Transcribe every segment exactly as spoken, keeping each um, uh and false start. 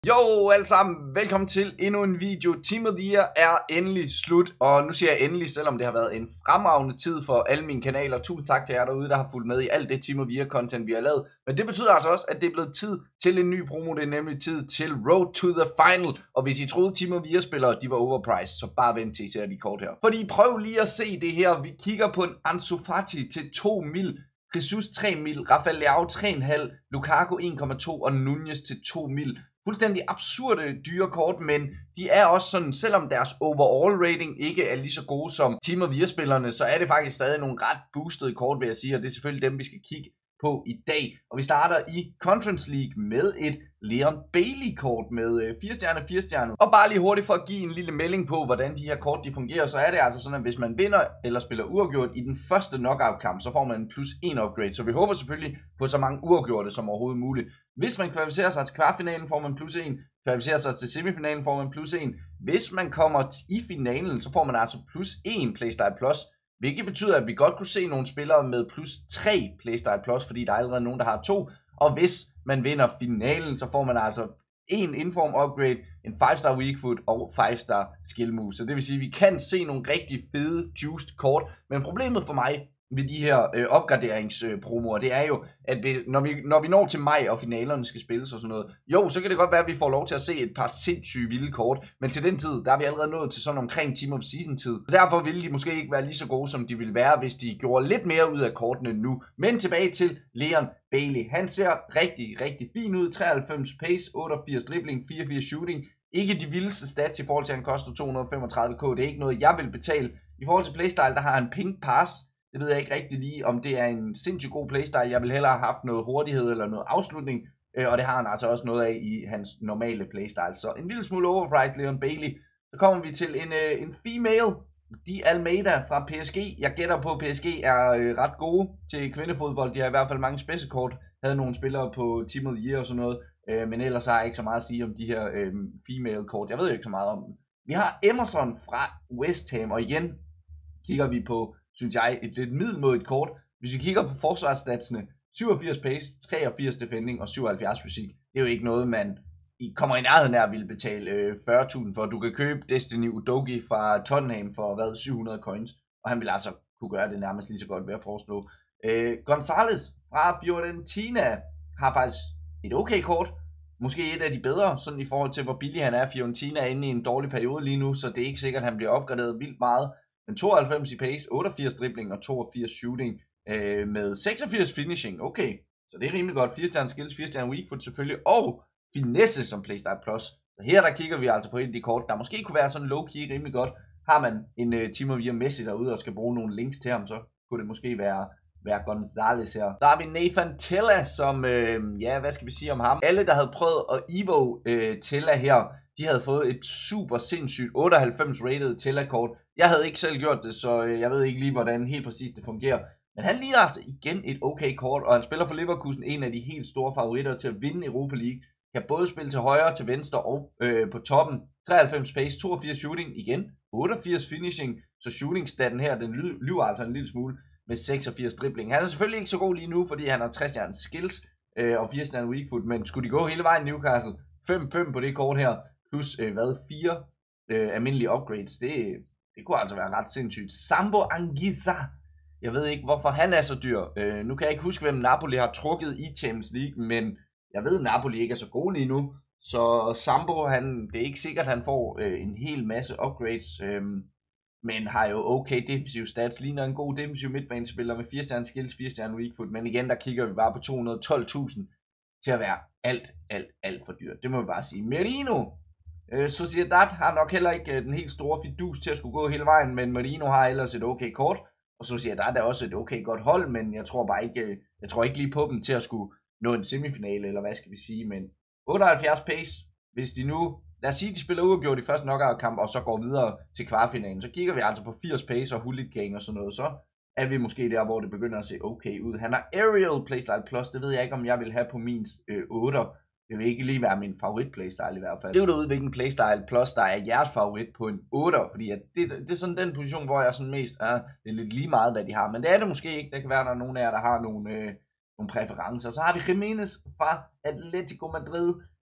Jo, alle sammen, velkommen til endnu en video. Team of the Year er endelig slut, og nu siger jeg endelig, selvom det har været en fremragende tid for alle mine kanaler. Tusind tak til jer derude, der har fulgt med i alt det Team of the Year content, vi har lavet. Men det betyder altså også, at det er blevet tid til en ny promo. Det er nemlig tid til Road to the Final. Og hvis I troede Team of the Year spillere, de var overpriced, så bare vent til I ser de kort her. Fordi prøv lige at se det her. Vi kigger på en Ansu Fati til to mil. Jesus tre mil, Rafael Leao tre komma fem, Lukaku en komma to og Nunez til to mil. Fuldstændig absurde dyre kort, men de er også sådan, selvom deres overall rating ikke er lige så gode som Team of the Year-spillerne, så er det faktisk stadig nogle ret boostede kort, vil jeg sige, og det er selvfølgelig dem, vi skal kigge på i dag. Og vi starter i Conference League med et Leon Bailey-kort med fire stjerner, fire stjerner. Og bare lige hurtigt for at give en lille melding på, hvordan de her kort de fungerer, så er det altså sådan, at hvis man vinder eller spiller uafgjort i den første knockout-kamp, så får man en plus en upgrade. Så vi håber selvfølgelig på så mange uafgjorte som overhovedet muligt. Hvis man kvalificerer sig til kvartfinalen, får man plus en. Kvalificerer sig til semifinalen, får man plus en. Hvis man kommer i finalen, så får man altså plus en Playstyle Plus. Hvilket betyder, at vi godt kunne se nogle spillere med plus tre Playstyle Plus, fordi der er allerede nogen, der har to. Og hvis man vinder finalen, så får man altså en inform upgrade, en fem star weak foot og fem star skill move. Så det vil sige, at vi kan se nogle rigtig fede juiced kort. Men problemet for mig ved de her øh, opgraderingspromoer, øh, det er jo, at vi, når, vi, når vi når til maj, og finalerne skal spilles og sådan noget, jo, så kan det godt være, at vi får lov til at se et par sindssyge vilde kort, men til den tid, der er vi allerede nået til sådan omkring Team of Season tid. Så derfor ville de måske ikke være lige så gode, som de ville være, hvis de gjorde lidt mere ud af kortene nu. Men tilbage til Leon Bailey. Han ser rigtig, rigtig fin ud. treoghalvfems pace, otteogfirs dribbling, fireogfirs shooting. Ikke de vildeste stats i forhold til, at han koster to hundrede og femogtredive k. Det er ikke noget, jeg vil betale. I forhold til playstyle, der har han pink pass. Det ved jeg ikke rigtig lige, om det er en sindssygt god playstyle. Jeg vil hellere have haft noget hurtighed eller noget afslutning. Og det har han altså også noget af i hans normale playstyle. Så en lille smule overpriced Leon Bailey. Så kommer vi til en, en female. Di Almeida fra P S G. Jeg gætter på, at P S G er ret gode til kvindefodbold. De har i hvert fald mange spidsekort. Havde nogle spillere på Team of the Year og sådan noget. Men ellers har jeg ikke så meget at sige om de her female kort. Jeg ved jo ikke så meget om dem. Vi har Emerson fra West Ham. Og igen kigger vi på, synes jeg, et lidt middelmådigt kort. Hvis vi kigger på forsvarsstatsene, syvogfirs pace, treogfirs defending og syvoghalvfjerds fysik, det er jo ikke noget, man kommer i nærheden af at ville betale øh, fyrre tusind for. Du kan købe Destiny Udogie fra Tottenham for hvad, syv hundrede coins, og han vil altså kunne gøre det nærmest lige så godt ved at foreslå. Øh, Gonzalez fra Fiorentina har faktisk et okay kort. Måske et af de bedre, sådan i forhold til hvor billig han er. Fiorentina er inde i en dårlig periode lige nu, så det er ikke sikkert, at han bliver opgraderet vildt meget. Men tooghalvfems i pace, otteogfirs dribling og toogfirs shooting øh, med seksogfirs finishing. Okay, så det er rimelig godt. fire stjerne skills, fire stjerne weak foot selvfølgelig, og finesse som playstyle plus. Så her der kigger vi altså på et af de kort, der måske kunne være sådan low-key rimelig godt. Har man en uh, Team of the Year Messi derude og skal bruge nogle links til ham, så kunne det måske være, være Gonzalez her. Der har vi Nathan Tella, som, øh, ja, hvad skal vi sige om ham? Alle, der havde prøvet at Evo øh, Tella her, de havde fået et super sindssygt otteoghalvfems rated Tella-kort. Jeg havde ikke selv gjort det, så jeg ved ikke lige, hvordan helt præcis det fungerer. Men han ligner altså igen et okay kort, og han spiller for Leverkusen, en af de helt store favoritter til at vinde Europa League. Kan både spille til højre, til venstre og øh, på toppen. treoghalvfems pace, toogfirs shooting igen, otteogfirs finishing. Så shooting-staten her, den lyver altså en lille smule med seksogfirs dribling. Han er selvfølgelig ikke så god lige nu, fordi han har tres stjernes skills øh, og fire stjernes weak foot. Men skulle de gå hele vejen i Newcastle, fem fem på det kort her, plus øh, hvad, fire øh, almindelige upgrades, det Det kunne altså være ret sindssygt. Sambo Anguissa. Jeg ved ikke, hvorfor han er så dyr. Øh, nu kan jeg ikke huske, hvem Napoli har trukket i Champions League, men jeg ved, at Napoli ikke er så god lige nu. Så Sambo, han, det er ikke sikkert, at han får øh, en hel masse upgrades, øh, men har jo okay defensive stats. Ligner en god defensiv midtbanespiller med fire stjerne skills, fire stjerne weak foot. Men igen, der kigger vi bare på to hundrede og tolv tusind til at være alt, alt, alt for dyrt. Det må vi bare sige. Merino. Øh, Sociedad har nok heller ikke øh, den helt store fidus til at skulle gå hele vejen, men Merino har ellers et okay kort, og Sociedad er også et okay godt hold, men jeg tror bare ikke, øh, jeg tror ikke lige på dem til at skulle nå en semifinale, eller hvad skal vi sige, men otteoghalvfjerds pace, hvis de nu, lad os sige, de spiller uafgjort i første knockout-kamp, og så går videre til kvartfinalen, så kigger vi altså på firs pace og hooligan og sådan noget, så er vi måske der, hvor det begynder at se okay ud. Han har Aerial Playstyle Plus, det ved jeg ikke, om jeg vil have på min øh, otter. Det vil ikke lige være min favorit playstyle i hvert fald. Det er jo derude, hvilken playstyle plus der er jeres favorit på en otter, fordi at det, det er sådan den position, hvor jeg er sådan mest, ah, det er lidt lige meget, hvad de har, men det er det måske ikke. Det kan være, at der er nogen af jer, der har nogle, øh, nogle præferencer. Så har vi Jimenez fra Atletico Madrid.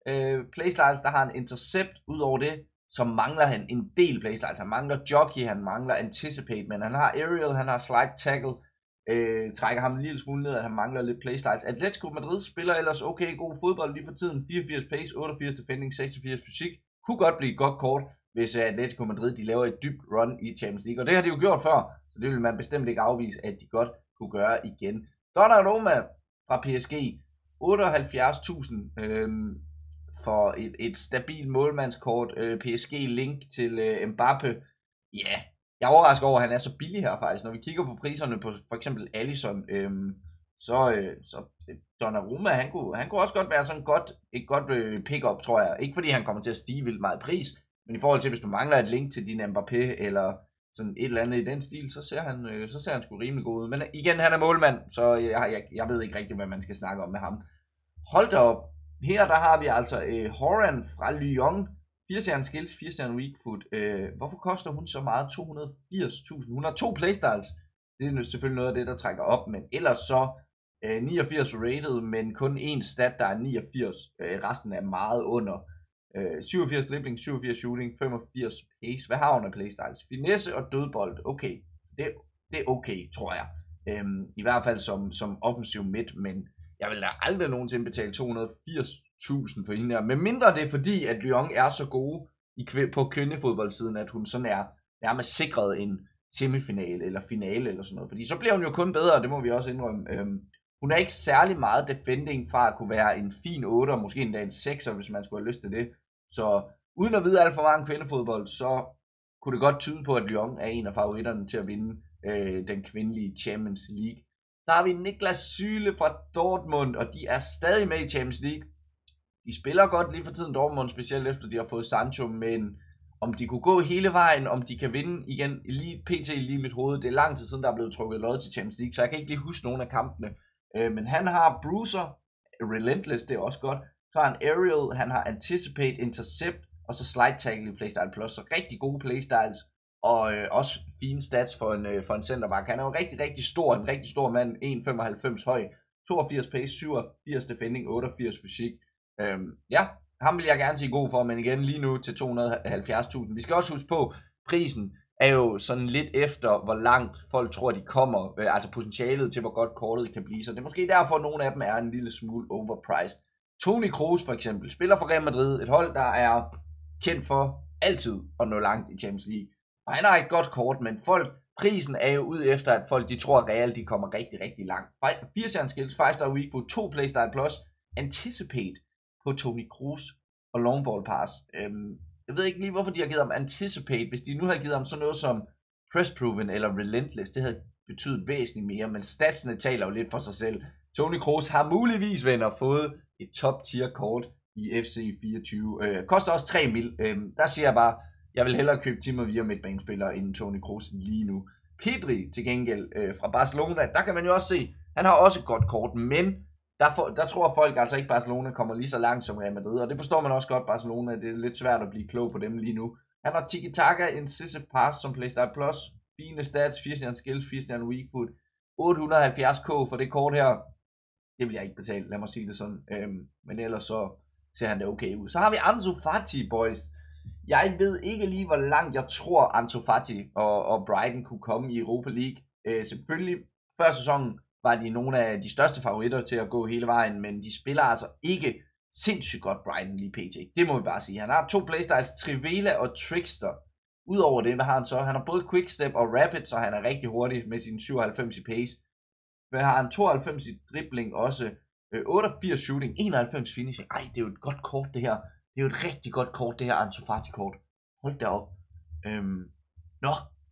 øh, playstyles, der har en intercept. Udover det, så mangler han en del playstyles. Han mangler jockey, han mangler anticipate, men han har aerial, han har slide tackle. Øh, trækker ham en lille smule ned, at han mangler lidt playstyles. Atletico Madrid spiller ellers okay god fodbold lige for tiden. fireogfirs pace, otteogfirs defending, seksogfirs fysik. Kunne godt blive et godt kort, hvis Atletico Madrid de laver et dybt run i Champions League. Og det har de jo gjort før, så det vil man bestemt ikke afvise, at de godt kunne gøre igen. Donnarumma fra P S G. otteoghalvfjerds tusind øhm, for et, et stabilt målmandskort. Øh, P S G-link til øh, Mbappe. Ja, yeah. Jeg er overrasket over, at han er så billig her faktisk. Når vi kigger på priserne på for eksempel Alisson, øhm, så, øh, så Donnarumma, han kunne, han kunne også godt være sådan godt, et godt øh, pick-up, tror jeg. Ikke fordi han kommer til at stige vildt meget pris, men i forhold til, hvis du mangler et link til din Mbappé, eller sådan et eller andet i den stil, så ser han, øh, så ser han sgu rimelig god ud. Men igen, han er målmand, så jeg, jeg, jeg ved ikke rigtig, hvad man skal snakke om med ham. Hold da op. Her der har vi altså øh, Horan fra Lyon. fire stjerne skills, fire stjerne weak foot. Øh, hvorfor koster hun så meget? to hundrede og firs tusind. Hun har to playstyles. Det er selvfølgelig noget af det, der trækker op. Men ellers så øh, niogfirs rated, men kun én stat, der er niogfirs. Øh, resten er meget under. Øh, syvogfirs dribbling, syvogfirs shooting, femogfirs pace. Hvad har hun af playstyles? Finesse og dødbold. Okay. Det, det er okay, tror jeg. Øh, I hvert fald som, som offensiv midt, men jeg vil da aldrig nogensinde betale to hundrede og firs tusind for hende her. Men mindre det er fordi, at Lyon er så gode i, på kvindefodboldsiden, at hun sådan er nærmest sikret en semifinale eller finale eller sådan noget. Fordi så bliver hun jo kun bedre, det må vi også indrømme. Øhm, hun er ikke særlig meget defending fra at kunne være en fin otter, måske endda en sekser, hvis man skulle have lyst til det. Så uden at vide alt for meget om kvindefodbold, så kunne det godt tyde på, at Lyon er en af favoritterne til at vinde øh, den kvindelige Champions League. Så har vi Niklas Süle fra Dortmund, og de er stadig med i Champions League. De spiller godt lige for tiden Dortmund, specielt efter de har fået Sancho, men om de kunne gå hele vejen, om de kan vinde igen, lige P T lige i mit hoved, det er lang tid siden, der er blevet trukket lod til Champions League, så jeg kan ikke lige huske nogen af kampene. Øh, men han har Bruiser, Relentless, det er også godt. Så har han Aerial, han har Anticipate, Intercept, og så Slide Tackle i Playstyle Plus, så rigtig gode playstyles, og øh, også fine stats for en, øh, for en centerback. Han er jo rigtig, rigtig stor, en rigtig stor mand, en komma femoghalvfems høj, toogfirs pace, syvogfirs defending, otteogfirs fysik. Øhm, ja, ham vil jeg gerne sige god for, men igen lige nu til to hundrede og halvfjerds tusind. Vi skal også huske på, prisen er jo sådan lidt efter, hvor langt folk tror, de kommer, øh, altså potentialet til, hvor godt kortet kan blive. Så det er måske derfor, at nogle af dem er en lille smule overpriced. Toni Kroos for eksempel, spiller for Real Madrid, et hold, der er kendt for altid at nå langt i Champions League. Og han har et godt kort, men folk, prisen er jo ude efter, at folk de tror, at Real de kommer rigtig, rigtig langt. fire stjerne skills, fem star weak foot, to playstyle plus, Anticipate på Toni Kroos og long ball pass. Øhm, jeg ved ikke lige, hvorfor de har givet ham Anticipate. Hvis de nu havde givet ham sådan noget som Press Proven eller Relentless, det havde betydet væsentligt mere, men statsene taler jo lidt for sig selv. Toni Kroos har muligvis, venner, fået et top tier kort i F C fireogtyve. Øh, koster også tre mil. Øh, der siger jeg bare, jeg vil hellere købe Timo Via midtbanespillere end Toni Kroos lige nu. Pedri til gengæld øh, fra Barcelona, der kan man jo også se, han har også et godt kort, men der, for, der tror folk altså ikke, Barcelona kommer lige så langt som Real Madrid, og det forstår man også godt, Barcelona, det er lidt svært at blive klog på dem lige nu. Han har Tiki-Taka, Incisive Pass som Playstyle Plus, fine stats, fire stjerne skills, fire stjerne weak foot, otte hundrede og halvfjerds k for det kort her. Det vil jeg ikke betale, lad mig sige det sådan, øhm, men ellers så ser han det okay ud. Så har vi Ansu Fati, boys. Jeg ved ikke lige, hvor langt jeg tror, Ansu Fati og, og Brighton kunne komme i Europa League. Øh, selvfølgelig, før sæsonen var de nogle af de største favoritter til at gå hele vejen, men de spiller altså ikke sindssygt godt Brighton lige pt. Det må vi bare sige. Han har to playstyles, Trivela og Trickster. Udover det, hvad har han så? Han har både Quickstep og Rapid, så han er rigtig hurtig med sin syvoghalvfems i pace. Hvad har han? tooghalvfems i dribling også. otteogfirs shooting, enoghalvfems finishing. Ej, det er jo et godt kort det her. Det er jo et rigtig godt kort, det her Ansu Fati-kort. Hold da op. Øhm, nå.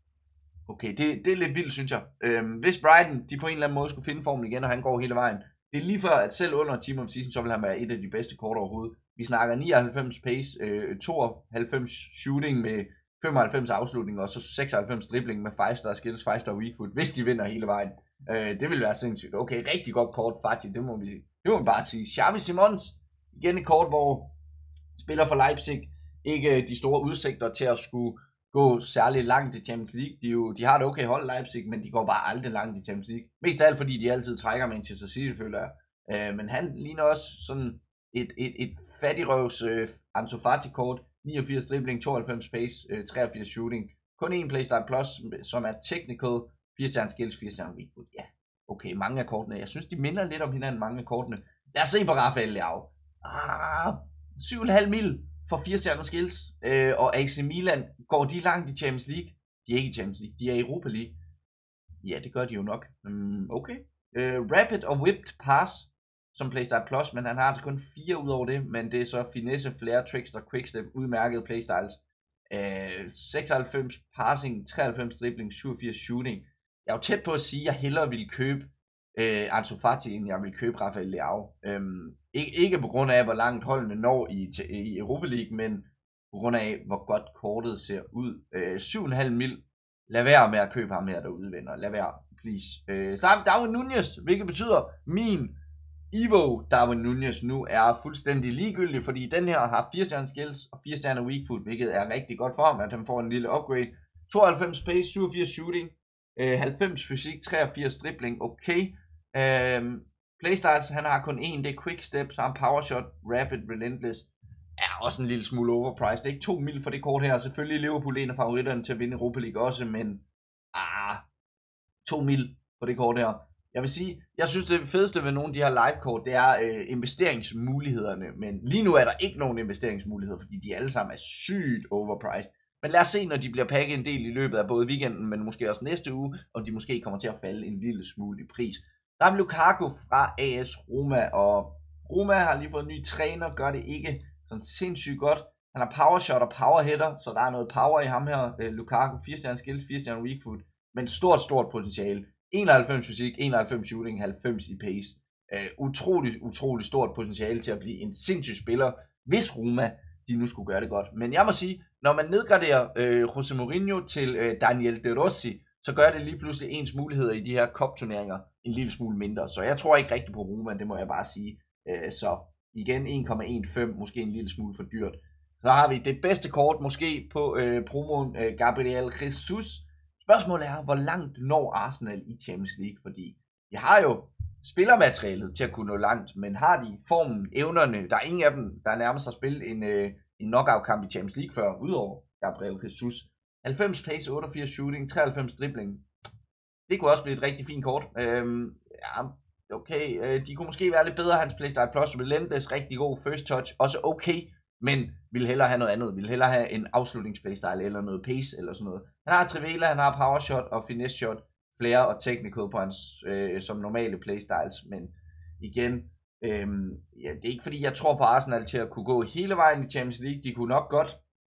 Okay, det, det er lidt vildt, synes jeg. Øhm, hvis Brighton, de på en eller anden måde skulle finde formen igen, og han går hele vejen. Det er lige før, at selv under Team of Season, så vil han være et af de bedste kort overhovedet. Vi snakker nioghalvfems pace, øh, tooghalvfems shooting med femoghalvfems afslutning, og så seksoghalvfems dribling med fem star skills, fem star weak foot, hvis de vinder hele vejen. Øh, det vil være sindssygt. Okay, rigtig godt kort, Fati, det må vi, det må vi bare sige. Xavi Simons, igen et kort, hvor spiller for Leipzig, ikke de store udsigter til at skulle gå særlig langt i Champions League. De, jo, de har det okay hold Leipzig, men de går bare aldrig langt i Champions League. Mest af alt, fordi de altid trækker Manchester City, føler jeg. Øh, men han ligner også sådan et, et, et fattigrøvs øh, Ansu Fati-kort, niogfirs dribling, tooghalvfems pace, øh, treogfirs shooting. Kun en Playstyle Plus, som er technical, fire stjerne skills, fire stjerne weak foot. Ja, okay, mange af kortene. Jeg synes, de minder lidt om hinanden, mange af kortene. Lad os se på Rafael Leao. Ah, syv komma fem mil for fire stjerner skills. Øh, og A C Milan, går de langt i Champions League? De er ikke i Champions League, de er i Europa League. Ja, det gør de jo nok. Mm, okay. Øh, rapid og whipped pass som Playstyle Plus, men han har altså kun fire ud over det, men det er så finesse, flair, trickster, quickstep, udmærkede playstyles. Øh, seksoghalvfems passing, treoghalvfems dribling, syvogfirs shooting. Jeg er jo tæt på at sige, at jeg hellere ville købe øh, Ansu Fati, end jeg ville købe Rafael Leao. Øhm, ikke, ikke på grund af, hvor langt holdene når i, i Europa League, men på grund af, hvor godt kortet ser ud. Øh, syv komma fem mil. Lad være med at købe ham her derude, venner. Lad være, please. Øh, så har vi Darwin Nunez, hvilket betyder, min Evo Darwin Nunez nu er fuldstændig ligegyldig, fordi den her har fire stjerner skills og fire stjerner weak foot, hvilket er rigtig godt for ham, at han får en lille upgrade. tooghalvfems pace, syvogfirs shooting, øh, halvfems fysik, treogfirs dribling, okay. Øh, playstyles, han har kun én, det er quick step, så han power shot, rapid, relentless. Er også en lille smule overpriced. Det er ikke to mil for det kort her. Selvfølgelig Liverpool en af favoritterne til at vinde Europa League også, men ah, to mil for det kort her. Jeg vil sige, jeg synes det fedeste ved nogle af de her live-kort, det er øh, investeringsmulighederne, men lige nu er der ikke nogen investeringsmuligheder, fordi de alle sammen er sygt overpriced. Men lad os se, når de bliver pakket en del i løbet af både weekenden, men måske også næste uge, om de måske kommer til at falde en lille smule i pris. Der er Lukaku fra A S Roma, og Roma har lige fået en ny træner, gør det ikke sådan sindssygt godt. Han har power shot og power hitter, så der er noget power i ham her. Øh, Lukaku, fire stjerner skills, fire stjerner weak foot, men stort, stort potentiale. enoghalvfems fysik, enoghalvfems shooting, halvfems i pace. Uh, utrolig, utrolig stort potentiale til at blive en sindssyg spiller, hvis Roma de nu skulle gøre det godt. Men jeg må sige, når man nedgraderer uh, José Mourinho til uh, Daniel De Rossi, så gør det lige pludselig ens muligheder i de her cup-turneringer en lille smule mindre. Så jeg tror ikke rigtigt på Roma, det må jeg bare sige. Uh, så igen en komma femten, måske en lille smule for dyrt. Så har vi det bedste kort måske på uh, promoen, uh, Gabriel Jesus. Spørgsmålet er, hvor langt når Arsenal i Champions League, fordi de har jo spillermaterialet til at kunne nå langt, men har de formen, evnerne, der er ingen af dem, der nærmest har spillet en, øh, en knockout-kamp i Champions League før, udover Gabriel Jesus. halvfems pace, otteogfirs shooting, treoghalvfems dribling. Det kunne også blive et rigtig fint kort. Øhm, ja, okay, øh, de kunne måske være lidt bedre, hans Playstyle Plus, relentless, rigtig god first touch, også okay, men ville hellere have noget andet, ville hellere have en afslutningsplaystyle eller noget pace eller sådan noget. Han har Trivela, han har power shot og finesse shot, flair og technical på hans øh, som normale playstyles, men igen, øh, ja, det er ikke fordi jeg tror på Arsenal til at kunne gå hele vejen i Champions League. De kunne nok godt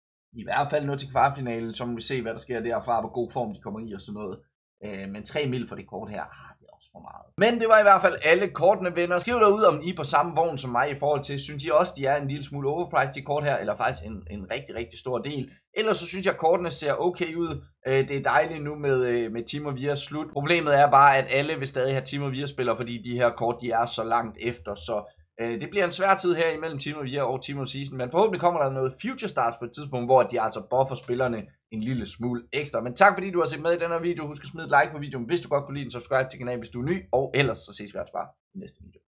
i hvert fald nå til kvartfinalen, så må vi se hvad der sker derfra, hvor god form de kommer i og sådan noget. Øh, men tre mil for det kort her, ah, det er også for meget. Men det var i hvert fald alle kortene, venner. Skriv derude, om I er på samme vogn som mig i forhold til, synes I også, de er en lille smule overpriced, de kort her, eller faktisk en, en rigtig, rigtig stor del. Ellers så synes jeg, at kortene ser okay ud. Øh, det er dejligt nu med, med Team of Year slut. Problemet er bare, at alle vil stadig have Team of Year spillere, fordi de her kort, de er så langt efter, så øh, det bliver en svær tid her imellem Team of Year og Team of Season, men forhåbentlig kommer der noget Future Stars på et tidspunkt, hvor de altså buffer spillerne en lille smule ekstra. Men tak fordi du har set med i den her video. Husk at smide et like på videoen, hvis du godt kunne lide den. Subscribe til kanalen, hvis du er ny, og ellers så ses vi altså bare i næste video.